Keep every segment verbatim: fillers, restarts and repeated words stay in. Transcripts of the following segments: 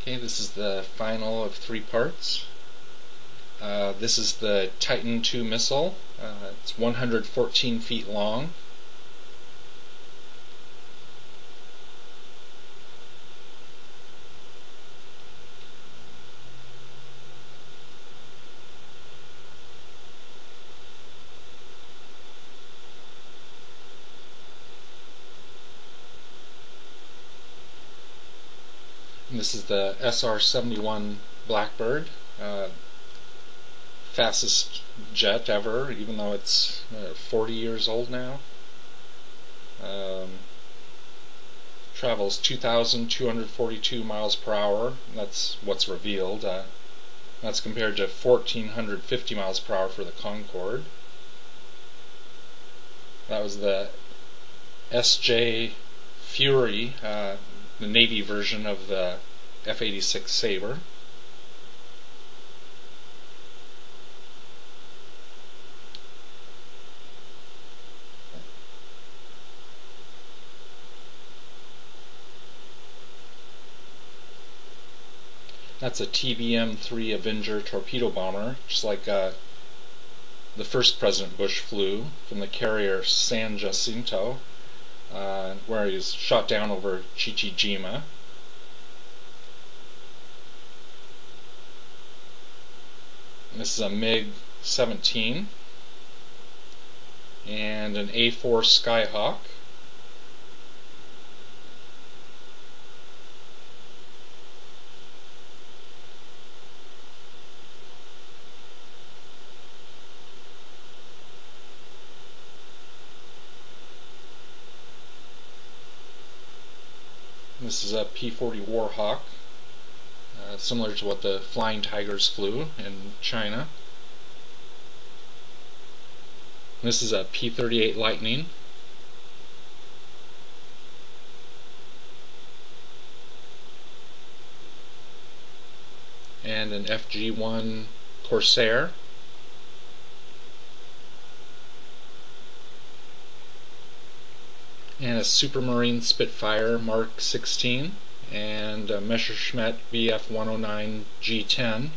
Okay, this is the final of three parts. Uh, this is the Titan two missile. Uh, it's one hundred fourteen feet long. And this is the S R seventy-one Blackbird. Uh, fastest jet ever, even though it's uh, forty years old now. Um, travels two thousand two hundred forty-two miles per hour. That's what's revealed. Uh, that's compared to one thousand four hundred fifty miles per hour for the Concorde. That was the S J Fury, uh, the Navy version of the F eighty-six Sabre. That's a T B M three Avenger torpedo bomber, just like uh, the first President Bush flew from the carrier San Jacinto, uh, where he was shot down over Chichijima. And this is a MiG seventeen and an A four Skyhawk. This is a P forty Warhawk, uh, similar to what the Flying Tigers flew in China. This is a P thirty-eight Lightning. And an F G one Corsair. And a Supermarine Spitfire Mark sixteen and a Messerschmitt V F one oh nine G ten.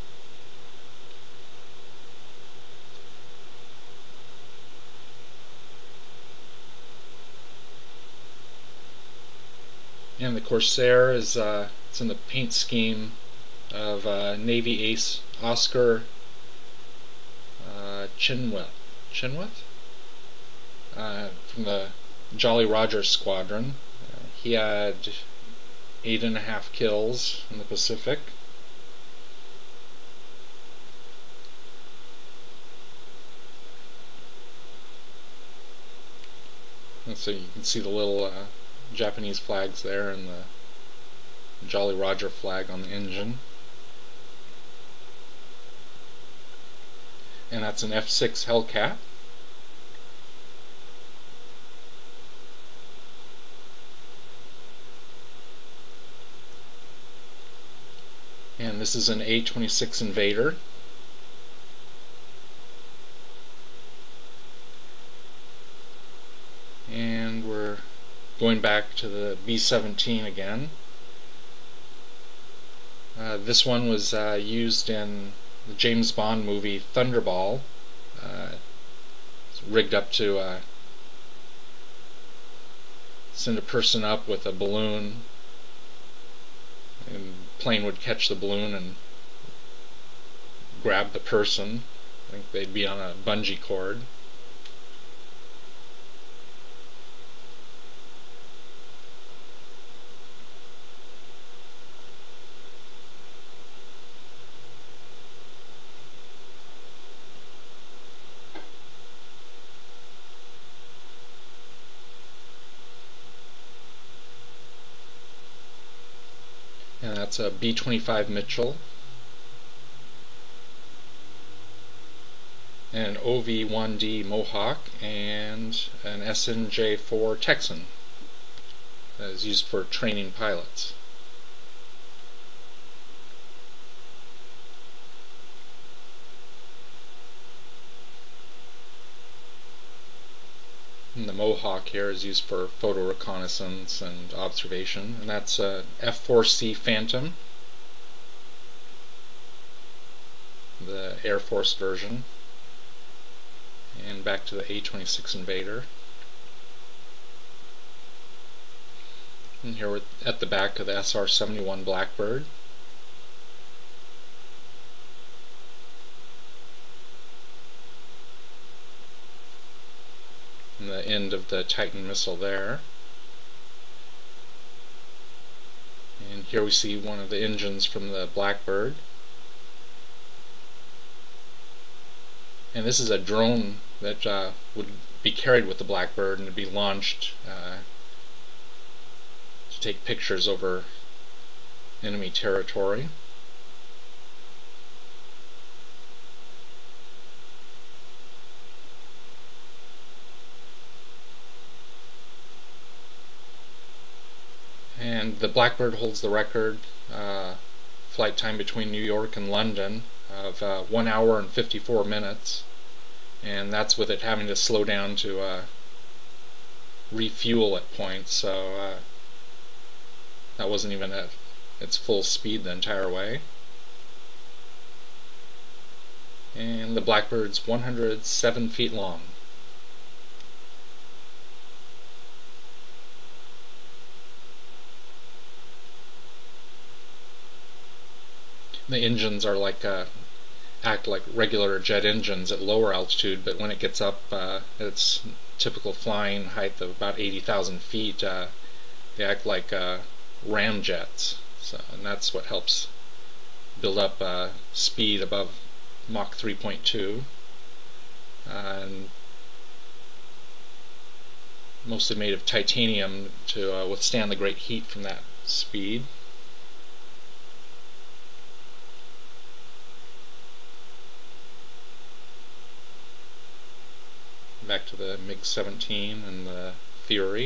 And the Corsair is uh, it's in the paint scheme of uh, Navy ace Oscar uh, Chinweth, Chinweth? Uh, from the Jolly Roger Squadron. Uh, he had eight and a half kills in the Pacific. And so you can see the little uh, Japanese flags there and the Jolly Roger flag on the engine. And that's an F six Hellcat. And this is an A twenty-six Invader. And we're going back to the B seventeen again. Uh, this one was uh, used in the James Bond movie Thunderball. Uh, it's rigged up to uh, send a person up with a balloon, and the plane would catch the balloon and grab the person. I think they'd be on a bungee cord. And that's a B twenty-five Mitchell and an O V one D Mohawk and an S N J four Texan that is used for training pilots. And the Mohawk here is used for photo reconnaissance and observation, and that's a F four C Phantom. the Air Force version. And back to the A twenty-six Invader. And here we're at the back of the S R seventy-one Blackbird. And the end of the Titan missile there. And here we see one of the engines from the Blackbird. And this is a drone that uh, would be carried with the Blackbird and to be launched uh, to take pictures over enemy territory. And the Blackbird holds the record uh, flight time between New York and London of uh, one hour and fifty-four minutes, and that's with it having to slow down to uh, refuel at points, so uh, that wasn't even at its full speed the entire way. And the Blackbird's one hundred seven feet long. The engines are like uh, act like regular jet engines at lower altitude, but when it gets up uh, at its typical flying height of about eighty thousand feet, uh, they act like uh, ramjets. So, and that's what helps build up uh, speed above Mach three point two. Uh, and mostly made of titanium to uh, withstand the great heat from that speed. Back to the MiG seventeen and the Fury.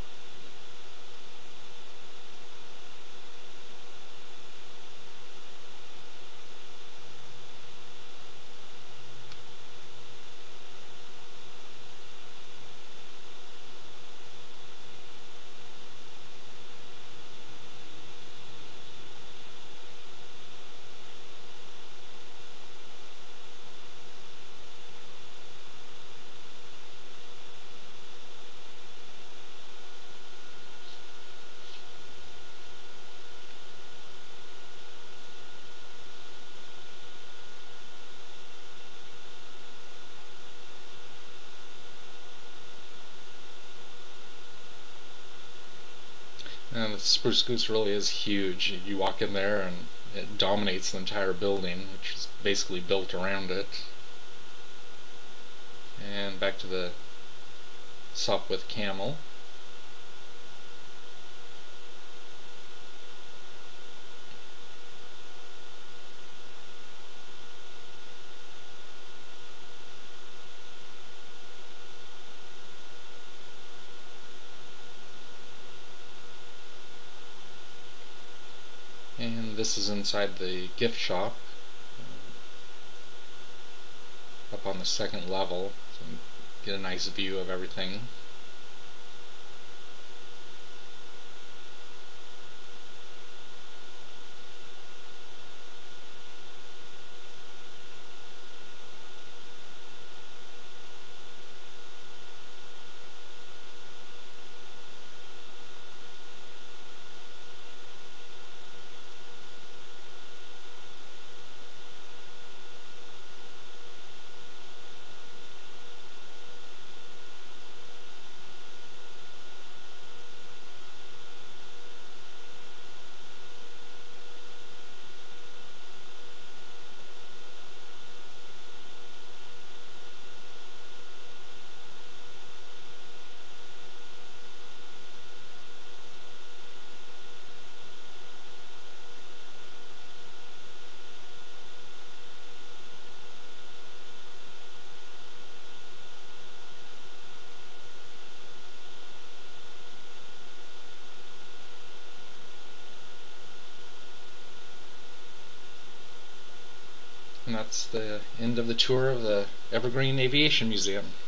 And the Spruce Goose really is huge. You walk in there and it dominates the entire building, which is basically built around it. And back to the Sopwith Camel. And this is inside the gift shop, uh, up on the second level, so you get a nice view of everything. And that's the end of the tour of the Evergreen Aviation Museum.